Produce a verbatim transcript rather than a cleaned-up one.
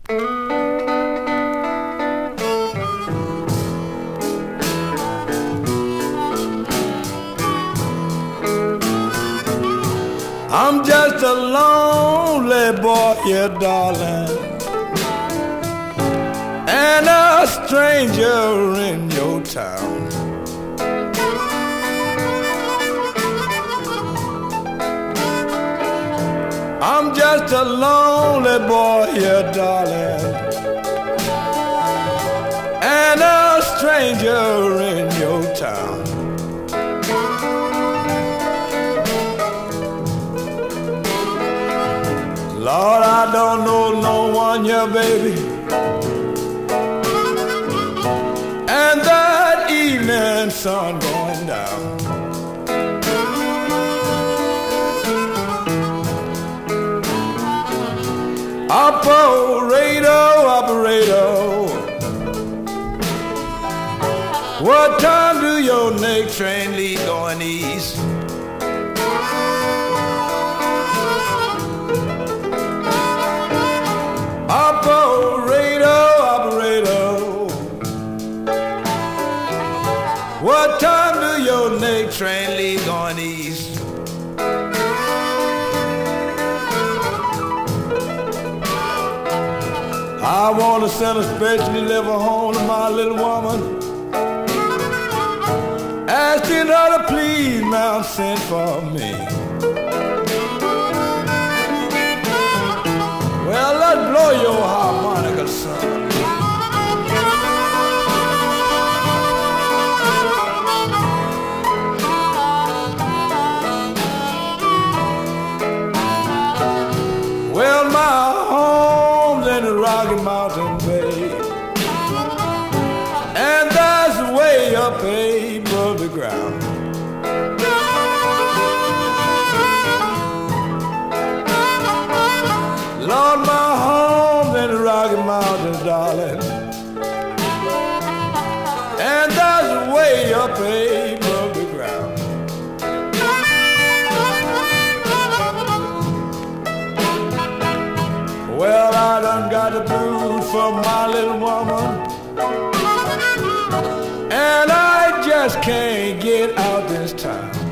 I'm just a lonely boy here, darling, and a stranger in your town. I'm just a lonely boy here, darling, and a stranger in your town. Lord, I don't know no one here, baby, and that evening sun going down. Operator, operator, what time do your next train leave going east? Operator, operator, what time do your next train leave going east? I want to send a special deliver home to my little woman, asking her to please, ma'am, send for me. Well, let's blow your harmonica, son. Well, my home's in the Rocky Mountain Bay, and that's way up above the ground. Lord, my home's in the Rocky Mountains, darling, and that's way up above the ground. Well, I done got the blues for my little woman, and I just can't get out this town.